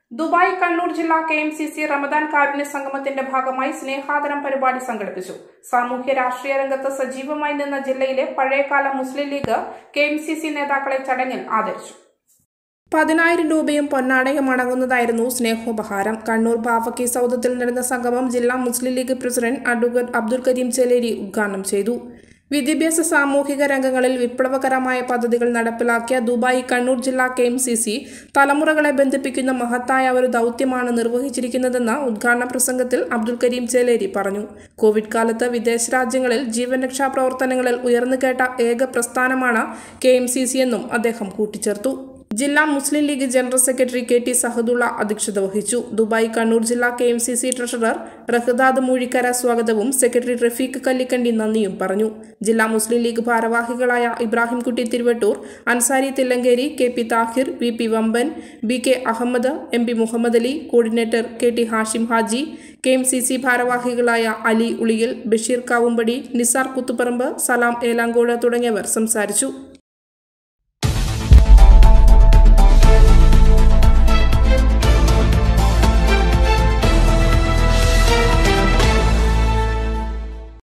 Dubai Kannur ജില്ലാ KMCC Ramadan കാരുണ്യ സംഗമത്തിന്റെ ഭാഗമായി സ്നേഹാദരം പരിപാടി സംഘടിപ്പിച്ചു. സാമൂഹ്യ രാഷ്ട്രീയ രംഗത്ത് സജീവമായി നിന്ന ജില്ലയിലെ പഴയകാല മുസ്ലിം ലീഗ് KMCC നേതാക്കളെ ചടങ്ങിൽ ആദരിച്ചു. 10,000 രൂപയും പൊന്നാടയും അടങ്ങുന്നതായിരുന്നു സ്നേഹോപഹാരം. കണ്ണൂർ ബാഫക്കി സൗദത്തിൽ നടന്ന സംഗമം ജില്ലാ മുസ്ലിം ലീഗ് പ്രസിഡന്റ് അഡ്വക്കേറ്റ് അബ്ദുൽ കരീം ചേലേരി ഉദ്ഘാടനം ചെയ്തു. വിദ്യാഭ്യാസ സാമൂഹിക രംഗങ്ങളിൽ വിപ്ലവകരമായ പദ്ധതികൾ നടപ്പിലാക്കിയ ദുബായ് കണ്ണൂർ ജില്ലാ KMCC തലമുറകളെ ബന്ധിപ്പിക്കുന്ന മഹത്തായ ഒരു ദൗത്യമാണ് നിർവഹിച്ചിരിക്കുന്നതെന്ന് ഉദ്ഘാടന പ്രസംഗത്തിൽ അബ്ദുൽ കരീം ചേലേരി പറഞ്ഞു. കോവിഡ് കാലത്ത് വിദേശ രാജ്യങ്ങളിൽ ജീവൻ രക്ഷാ പ്രവർത്തനങ്ങളിൽ ഉയർന്നുകേട്ട ഏക പ്രസ്ഥാനമാണ് KMCC എന്നും അദ്ദേഹം കൂട്ടിച്ചേർത്തു. ജില്ലാ Muslim League general secretary KT Sahadulla അധ്യക്ഷത വഹിച്ചു. ദുബായ് കണ്ണൂർ ജില്ലാ KMCC ട്രഷറർ റഹ്ദാദ് മൂഴിക്കര സ്വാഗതവും സെക്രട്ടറി റഫീഖ് കല്ലിക്കണ്ടി നന്ദിയും പറഞ്ഞു. ജില്ലാ മുസ്ലിം ലീഗ് ഭാരവാഹികളായ Ibrahimkutty Thiruvattoor, Ansari Thillankeri, KP Thahir, VP Vamban, BK Ahmed, MP Muhammad Ali, coordinator KT Hashim Haji, KMCC ഭാരവാഹികളായ അലി ഉളിയിൽ, ബഷീർ കാവുമ്പടി, നിസാർ കുത്തുപറമ്പ്, സലാം ഏലാങ്കോട് തുടങ്ങിയവർ സംസാരിച്ചു.